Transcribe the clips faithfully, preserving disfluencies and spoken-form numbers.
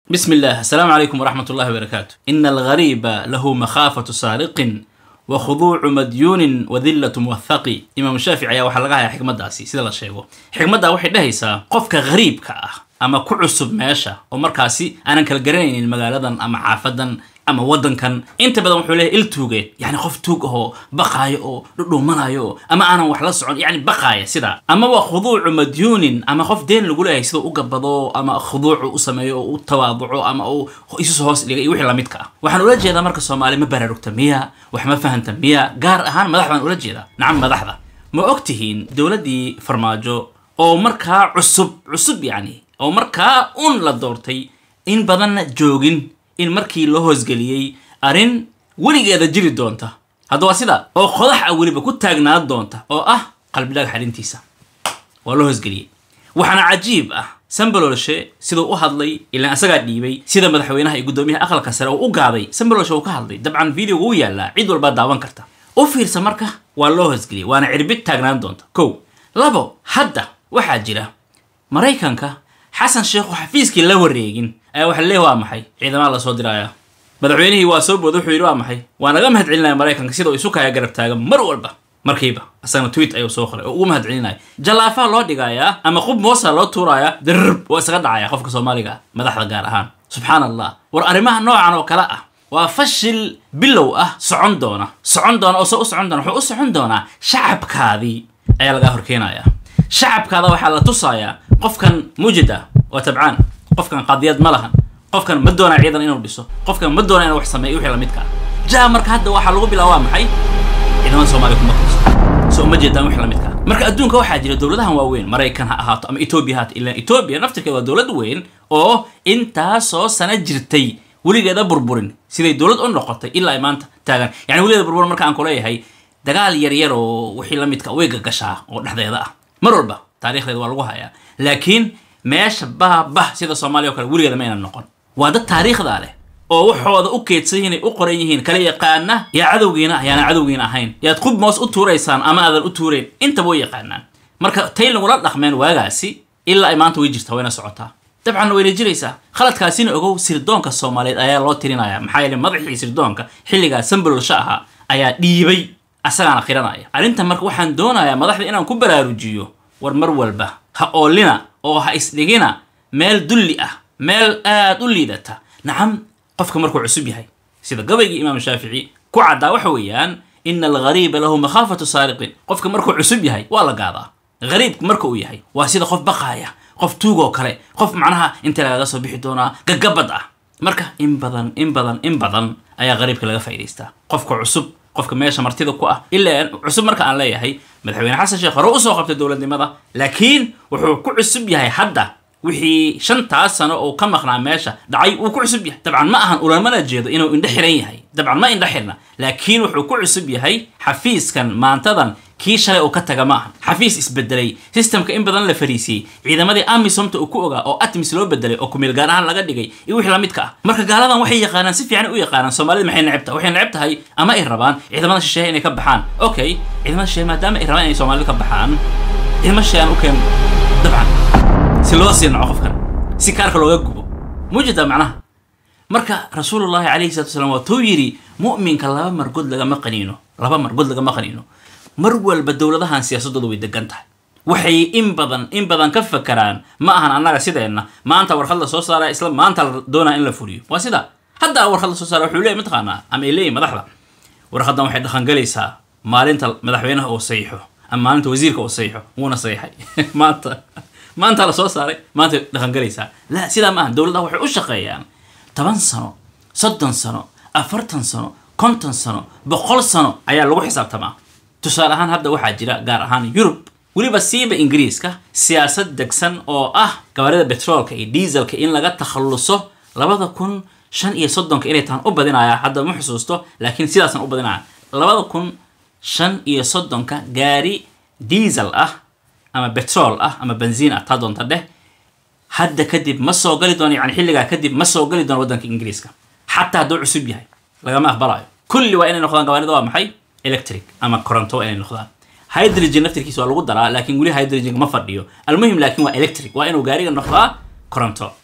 بسم الله. السلام عليكم ورحمة الله وبركاته. إن الغريب له مخافة سارق وخضوع مديون وذلة موثق. إمام الشافعي وحا لغاها حكمة داسي سيدا لا شيغو حكمة دا waxay dhahaysaa qofka gariibka ah ama ku cusub meesha oo markaasi aanan kala garanaynin magaaladan ama xaafadan ama wadankan inta badan wuxuu leeyahay il tuugeed yani qof tuug ah baqaayo oo dhudhuumanayo ama aanan wax la socon yani baqaaya sida ama waa khuduuc madyuun ama qof deen lagu leeyahay sida u gabado ama khuduuc u sameeyo oo u tawaaduco ama uu isu hoos dhigay wixii la midka ah waxaan ula jeedaa marka Soomaali ma baraarugta miya wax ma fahanta miya gaar ahaan madaxdan ula jeedaa nacam madaxda ma ogtihiin dawladii farmaajo oo markaa cusub cusub yani oo markaa un la doortay in badan joogin in markii loo hoosgeliyay arin weligeeda jiri doonta hadda waa sida oo qodax ah weliba ku taagnaa doonta oo ah qalbiga xarintiisa waa loo hoosgeliyay waxana cajiib ah Sambalolshe sidoo u hadlay ilaa asaga dhiibay sida madaxweynaha iyo gudoomiyaha aqalka sare oo u gaaday Sambalolshe uu ka hadlay dabcan video uu yaala cid walba daawan karta oo fiirsa marka waa loo hoosgeliyay waana cirbid taagnaan doonta kow labo hadda waxa jira Mareykanka حسن شيخ وحفيزكي لا wareegin ayaa waxa leeyahay waa maxay ciidamada la soo diraya madaxweynihii waa soo boodo wuxuu yiri waa maxay waana laga mahad celinaa Mareykanka sidoo isu kaya garab taagan mar walba markiiba asana tweet ayuu soo qoray oo uu mahad celinay jalaafa loo dhigaya ama qub moosa loo tuuraya dirb oo isaga dhacaya qofka Soomaaliga madaxda gaar ahaan subhanallah war arimaha noocan oo kala ah waa fashil bilow ah socon doona socon doona oo soo socon doona wuxuu u socon doona shacabkaadii ayaa laga horkeenaya shacabkaada waxa la tusaaya qofkan mujida oo tabcaan qofkan qadiyad ma lahan qofkan ma doona ciidan inuu dhiso qofkan ma doona inuu wax sameeyo wixii la midka jaa marka hadda waxa lagu bilaabaa maxay ciidan Soomaaliya kuma tirsan soo ma jeedaan wixii la midka marka adduunka waxa jira dawladahan waaweyn Mareykan ha ahaato ama Ethiopia ha ilaa Ethiopia naftirkeeda waa dawlad weyn oo inta soo sana jirtay waligeeda burburin siday dawlad u noqotay ilaa maanta taagan yani waligeeda burburin marka aan ku leeyahay dagaal yar yar oo wixii la midka way gagashaa oo dhaxdeeda ah mar walba taariikhdeeda waa lagu hayaa laakiin meesha baabah sida Soomaaliya kale waligeeda ma aynan noqon waa dad taariikhda leh oo waxooda u keedsan yihiin u qoran yihiin kala yaqaana ya cadawgiina ayaana cadawgiina ahayn yaad qub moos u tuureysaan ama aadan u tuureen inta way yaqaanaan marka tay lagu la dhaqmeen waagaasi ilaa ay maanta way jirtaa wayna socotaa dabcan way jiraysaa khaladkaasina ogow sirdoonka Soomaaliyeed ayaa loo tirinaya maxaa yeelay madaxii sirdoonka xilliga Sambalolshe ahaa ayaa dhiibay asagana qiranaya arinta marka waxaan doonayaa madaxda inaan ku baraarujiyo war mar walba ha oolina oo ha isdhigina meel dulli ah meel aad u liidata nacam qofka markuu cusub yahay sida gabayga Imam Shaafici ku cadaa waxa weeyaan in al-gharib lahu makhafatu sariqin qofka markuu cusub yahay waa la gaadaa gharib marka uu yahay waa sida qof baqaaya qof tuugo kale qof macnaha inta laga soo bixi doona gagabad ah marka in badan in badan in badan ayaa gharibka laga faa'iideystaa qofka cusub qofka meesha martida ku ah ilaa cusub marka aan leeyahay madaxweyne xasan sheekh hore u soo qabtay dawladnimada laakiin wuxuu ku cusub yahay hadda wixii shanta sano oo ka maqnaa meesha dhacay uu ku cusub yahay dabcan ma ahan ulamana jeedo inuu indha xiran yahay dabcan ma indha xirna laakiin wuxuu ku cusub yahay xafiiskan maantadan kii shalay oo ka taga ma ahan xafiis isbedelay systemka in badan la fariisiyay ciidamadii amisomta uu ku ogaa oo atmis loo bedelay oo kumil gaar ahaan laga dhigay iyo wixii la midka ah marka gaaladan waxay yaqaanaan si fiican u yaqaanaan Soomaalida maxay nacibta waxay nacibtahay ama ay rabaan ciidamada shisheeye inay ka baxaan okay ciidamada shisheeye maadaama ay rabaan inay Soomaalida ka baxaan ciidamada shisheeye u keen dabcan si loo siino qofkan si kaarka looga gubo mujida macnaha marka rasuulullaahi calayhi salaatu wasalaam waa tuu yiri mu'minka laba margood laga maqaniino laba margood laga maqaniino mar walba dawladahan siyaasadoodu way degan tahay waxay in badan in badan ka fakaraan ma ahan annaga sideena maanta warqad la soo saaray isla maanta la doonaa in la fuliyo waa sida hadda warqad la soo saaray wuxuu leeyahay mataqaanaa ama ilaa madaxda warqadan waxay dhaqan galaysaa maalinta madaxweynaha oo saxiixo ama maalinta wasiirka oo saxiixo wuuna saxiixay maanta maanta la soo saaray maanta dhaqan galaysaa la sida ma ahan dawladaha waxay u shaqeeyaan toban sano soddon sano afartan sano konton sano boqol sano ayaa lagu xisaabtamaa tusaale ahaan hadda waxaa jira gaar ahaan Yurub waliba siiba Ingiriiska siyaasad degsan oo ah gawaarida petrolka iyo dieselka in laga takhaluso labada kun shan iyo soddon inay taan u badinaya hadda ma xusuusto laakiin sidaasan u badinaya labada kun shan iyo soddon gaari diesel ah ama petrol ah ama benzin ah taa doonta dheh hadda kadib ma soo gali doono yani xilliga kadib ma soo gali doono wadanka Ingiriiska hatta hadduu cusub yahay lagama aqbalayo kulli waa inay noqdaan gawaarida waa maxay electric ama koronto inay noqdaan hydrogen naftirkiisa waa lagu daraa laakiin wali hydrogen ma fadhiyo almuhim laakiin waa electric waa inuu gaariga noqdaa koronto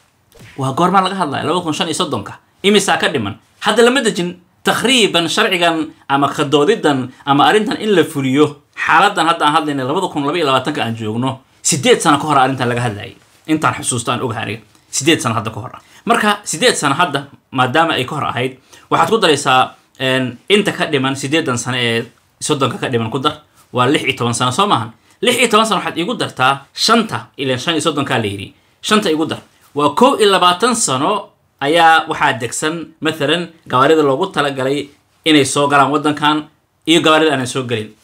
وهقور ما لقى هذا لو كن شان يصدقك إمي ساكر دمن هذا لما تجن تقريبا شرعا أما خدوديدا أما أرنتن إلا فوريو حالدا هذا هذا إن لو كن لبي لو تنك أنجوجنو سديت سنة كهرة أرنتن لقى هذا أنت عن حسوستان أوجهاري سديت سنة هذا كهرة مركا سديت سنة هذا ما دام أي كهرة هيد وحتقدر يسا إن أنت كدمن سديت سنة صدقك كدمن قدر واللحية طبعا سنة صومهن لحية طبعا سنة حد يقدر تا شنطة إلى شان يصدق كاليري شنطة يقدر وكو إلا باتن سنة أيا واحد دكسن مثلا جوارد اللوجود تلا جري إن يسوق على ودن كان إيه جوارد أنا يسوق جري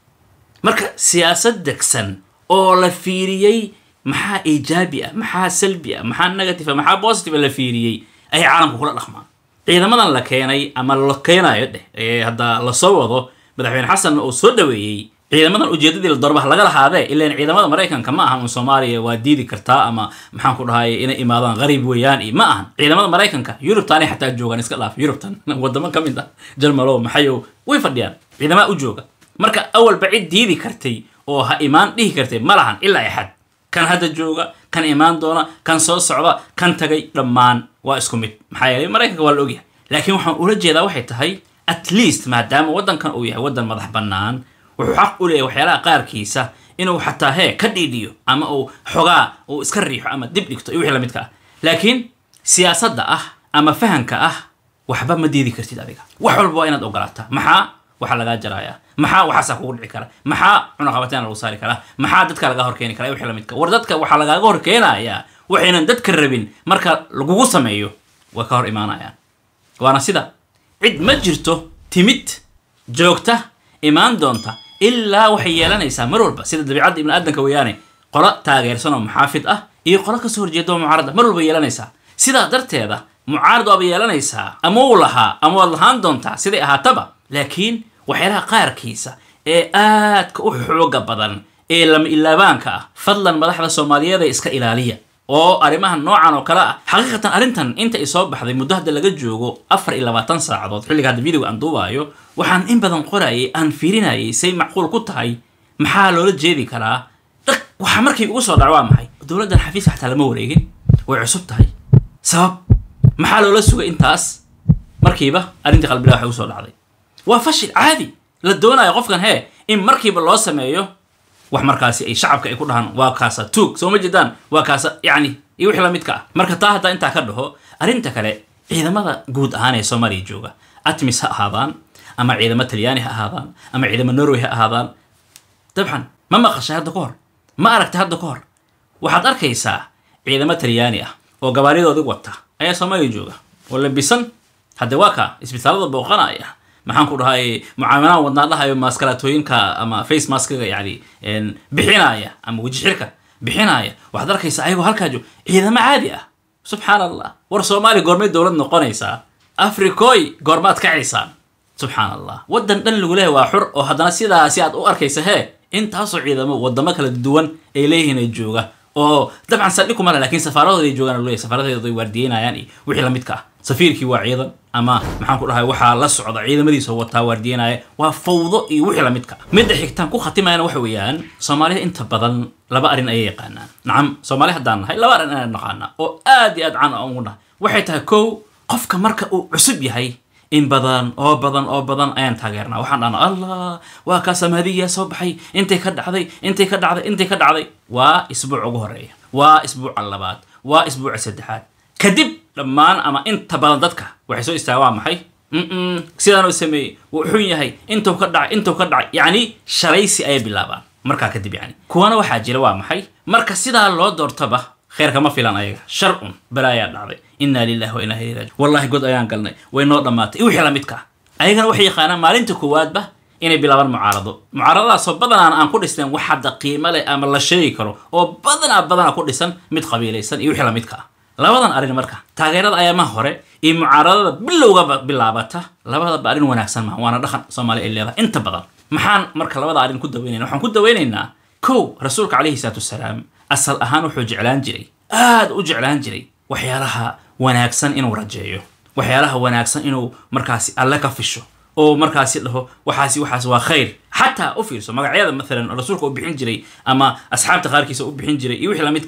مركا سياسة دكسن أو لفيريي محا إيجابية محا سلبية محا نيجاتيفة محا بوزيتيف لفيريي أي عالم كله الأخمار إذا ما لكيناي أما لكينا يده إيه هذا لصوّده مدحين حسن وصدوي إذا ما الأجداد الضربة لقى هذا إلا إن إذا ما أمريكان كما هم سوماليا وديدي كرتا أما محن كل هاي إن إمادان غريب ويان ما هم إذا ما أمريكان كا يوروب تاني حتى الجوجا نسكلا في يوروب تان ودما كم ده جرمالو محيو ويفديان إذا ما أجوجا مركا أول بعيد ديدي كرتي أو ها إيمان ديه كرتي ما لهن إلا أحد كان هذا الجوجا كان إيمان دونا كان صوص صعبة كان تجي لمان واسكمت محيا أمريكا ولا أوجي لكن وحن أولد جدا واحد تهي at least ما دام ودن كان أويه ودن مضح بنان وحق أوليه وحيلا قار كيسة إنه حتى هي كديديو أما أو حقا أو إسكريح أما دبلكتو يوحي لمدك لكن سياسة ده أه أما فهم كأه وحباب مديدي كرتي دابيك وحول بوينات أوقراتا محا وحلقات جرايا محا وحساق وقل عكرا محا عنقبتين الوصاري كلا محا ددك لغا هوركيني كلا يوحي لمدك ورددك وحلقا هوركينا يا وحينا ددك الربين مركا لقوقو سميو وكهر إيمانا يا وانا سيدا عد مجرته تمت جوكته إيمان دونته إلا وحيالنا يسامر والبا سيدا دبيعاد ابن آدم كوياني قراء تاغير سنة محافظ أه إيه قراء كسور جيدو معارضة مروا بيالنا يسا سيدا درت هذا معارضة بيالنا يسا أمولها أمولهان دونته سيدا أهاتبا لكن وحيالها قار كيسا إيه آد كأحوغ بدن إيه لم إلا بانكا فضلا مدحة الصومالية ذا إسكا إلالية oo arimahan noocan oo kala ah xaqiiqatan arintan inta ay soo baxday muddo hadda laga joogo afar iyo labaatan saacadood xilliga hadda video aan duubayo waxaan in badan qorayay aan fiirinayay say macquul ku tahay maxaa loola jeedi karaa waxa markii ugu soo dhacwaa maxay dawladdan xafiiska xataa lama wareegin way cusub tahay sabab maxaa loola sugay intaas markiiba arintii qalbiga waxa u soo dhacday waa fashil caadi la doonayo qofkan hee in markiiba loo sameeyo wax markaasi ay shacabka ay ku dhahan waa kaasa tuug soo ma jidaan waa kaasa yani iyo wixii la midka ah marka taa hadda inta ka dhaho arinta kale ciidamada guud ahaan ee Soomaaliya jooga atmis ha ahaadaan ama ciidamada Talyaani ha ahaadaan ama ciidamada Norway ha ahaadaan dabcan ma maqashay hadda ka hor ma aragtay hadda ka hor waxaad arkaysaa ciidamada Talyaani ah oo gabaaridooda wata ayaa Soomaaliya jooga oo labisan hadda waa ka isbitaalada booqanaya maxaan ku dhahay mucaamalaha wadnaadaha iyo maaskalatooyinka ama face maskiga yani in bixinaya ama waji xirka bixinaya waxaad arkaysaa ayagoo halkaa jooga ciidamo caadi ah subxaanallah war Soomaali goormay dawlad noqonaysaa afrikoy goormaad kacaysaan subxaanallah wadan dhan lagu leeyahay waa xur oo haddana sidaasi aad u arkaysa hee intaasoo ciidamo wadamo kala duwan ay leeyihiin ay jooga oo dabcan saldhig kuma laakiin safaaradooda ay joogaan leeyahay safaaradooda ay waardiyeynayaan iyo wixii la midka ah safiirkii waa ciidan ama maxaan ku dhahay waxa la socda ciidamadiisa wata waardiyeynaya waa fawdo iyo wixii la midka mid xigtaan ku khatimayna waxa weeyaan Soomaaliya inta badan laba arin ay yaqaanaan nacam Soomaaliya hadaan nahay laba arin aan naqaana oo aad iyo aad caan u nahay waxay tahay kow qofka marka uu cusub yahay in badan oo badan oo badan ayaan taageernaa waxaan dhahnaa allah waa ka samadiya soo baxay intay ka dhacday intay ka dhacday intay ka dhacday waa isbuuc ugu horeeya waa isbuuc labaad waa isbuuc saddexaad kadib dhammaan ama inta badan dadka waxay soo istaagaan maxay mm sidaan oo sameeyay wuxuu yahay intuu ka dhacay intuu ka dhacay yani shalaysi ay bilaabaan marka kadib yani kuwana waxa jira waa maxay marka sidaa loo doortaba خير كما فيلان أيها شرع بلايا دعوي إنا لله وإنا إليه راجعون والله قد أيان قلنا وينو ضمات يوحي لمتك أيها وحي خانا مالين تكواد به إني بلابان معارضه معارضه صوب بدنا أن أنقل إسلام واحد قيمة لأمر الله شيء كرو وبدنا بدنا أقول إسلام مت قبيلة إسلام يوحي لمتك لا بدنا أرين مركا تغيير أيام ما هره إيه معارضة باللغة باللعبته لا بدنا بأرين ونحسن ما وأنا دخل صومالي اللي هذا أنت بدل محن مركا لا بدنا أرين كده وينين وحن كده وينينا كو رسولك عليه الصلاة والسلام أصل أهان وحو جعلان جري آد وجعلان جري وحيالها وناكسن إنو رجعيو وحيالها وناكسن إنو مركاسي ألا كفشو أو مركاسي له وحاسي وحاسي وخير حتى أفيرسو مقعيادا مثلا رسولك أبحين جري أما أصحاب تغاركيسو أبحين جري يوحي لمدكا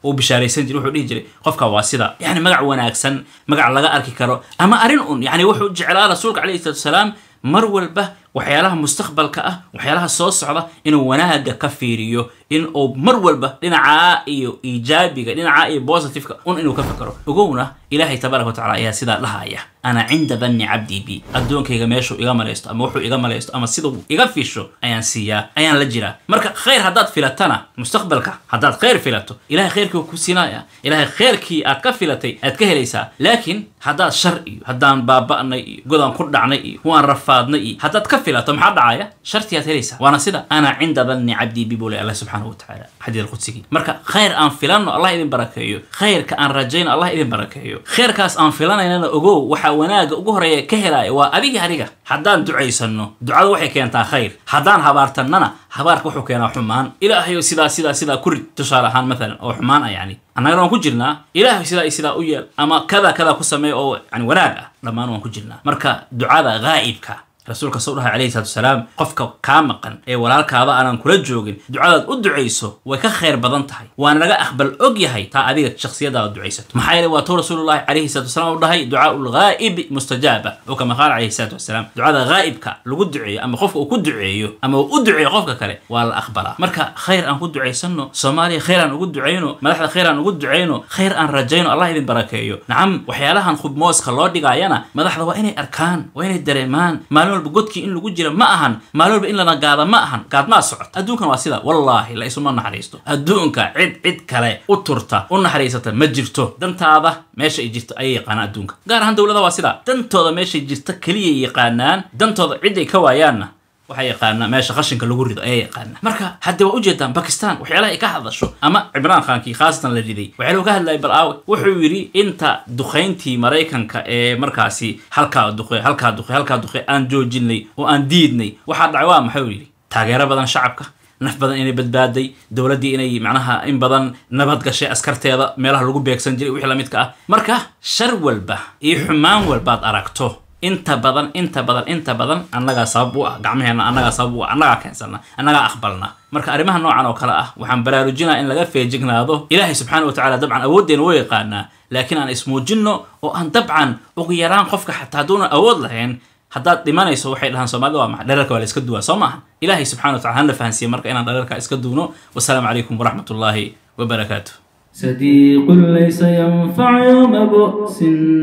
وبشاريسن جري وحو دي جري قفكا waa sida يعني magac wanaagsan magac laga arki karo ama arin un يعني wuxuu jeclaa rasuulka عليه الصلاة والسلام mar walba waxyaalaha mustaqbalka ah waxyaalaha soo socda inuu wanaaga ka fiiriyo in uu mar walba dhinaca iyo iijaabiga dhinaca iyo positive-ka un inuu ka fakaro ogowna ilaahay tabaaraka wa tacaala ayaa sida lahaya ana cinda dhanni abdi bi adoonkayga meeshu iga malaysto ama wuxuu iga malaysto ama sidoo iga fiisho ayaan siiya ayaan la jira marka khayr hadaad filatana mustaqbalka hadaad khayr filato ilaahay khayrkii ku siinaya ilaahay khayrkii aad ka filatay aad ka helaysaa laakiin hadaad shar iyo hadaan baaba'nay godan ku dhacnay iyo waan rafaadnay hadaad ka filato maxaa dhacaya shartiyaad helaysaa waana sida ana cinda dhanni abdi bi buli allah subhanahu wa ta'ala hadii alqudsi marka khayr aan filano allah idin barakeeyo khayrka aan rajayno allah idin barakeeyo khayrkaas aan filanayna ogow waxa wanaaga ugu horeeya ka helay waa adiga adiga hadaan duceysano ducada waxay keentaa khayr hadaan habaartanana habaarka wuxuu keenaa xumaan ilaahay sida sida sida ku tusaalahan mesela oo xumaan yani annaga waan ku jirnaa ilaahay sida sida u yeel ama kada kada ku sameey oo yani wanaag ah dhamaan waan ku jirnaa marka ducada ghaibka rasuulka sallallahu alayhi wasallam qofka ka maqan ee walaalkaaba aanan kula joogin ducadaad u duceyso way ka khayr badan tahay waan laga aqbal og yahay ta adiga shakhsiyada duceysato maxay leeyahay waa rasuulullaahi alayhi wasallam dhahay du'aul ghaib mustajaba oo kama qaal alayhi wasallam ducada ghaibka lagu duceeyo ama qofka uu ku duceeyo ama uu u duceeyo qofka kale waa la aqbala marka khayr aan ku duceysano Soomaaliya khayr aan ugu duceeyno madaxda khayr aan ugu duceeyno khayr aan rajayno Allah idin barakeeyo nacam waxyaalahan khubmooska loo dhigayana madaxda waa inay arkaan waa inay dareemaan walba godki in lagu jira ma ahan maalolba in la nagaada ma ahan qaad ma socod adduunkan waa sida wallahi la isuma naxariisto adduunka cid cid kale u turta u naxariisata ma jirto dantaada meesha ay jirto ay yaqaan adduunka gaar ahaan dawladda waa sida dantooda meesha ay jirto kaliya yaqaanaan dantooda cid ay ka waayaana waxay yaqaanaa meesha qashinka lagu rido ay yaqaanaa marka hadda waa u jeedaan Pakistan waxyaalaha ay ka hadasho ama Imran Khan ki khaasatan la riday waxa uu ka hadlay balaaw wuxuu yiri inta duqeyntii Mareykanka ee markaasi halka duqey halka duqey halka duqey aan joojinay oo aan diidnay waxa dhacay waa maxay yiri taageero badan shacabka naf badan inay badbaaday dawladii inay macnaha in badan nabad gashay askarteeda meelaha lagu beegsan jiray wixii la midka ah marka shar walba iyo xumaan walba aad aragto inta badan inta badan inta badan annaga sabab u ah gacmaheena annaga sabab u ah annaga keensanna annaga aqbalna marka arimaha noocan oo kale ah waxaan baraarujinaa in laga feejignaado ilaahay subhanahu wa ta'ala dabcan awoodeena way yaqaana laakiin aan ismuujinno oo aan dabcan ugu yaraan qofka xataa doona awood lahayn haddaad dhimanayso waxay dhahan Soomaalidu waa maxay dharka wala iska duwa Soomaha ilaahay subhanahu wa ta'ala hana fahansiyo marka inaan dharka iska duuno wassalaamu alaykum wa rahmatullahi wa barakatuh صديق ليس ينفع يوم بؤس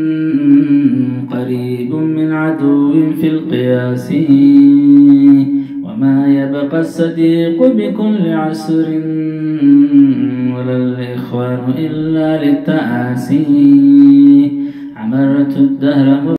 قريب من عدو في القياس وما يبقى الصديق بكل عسر ولا الإخوان إلا للتآسي عمرت الدهر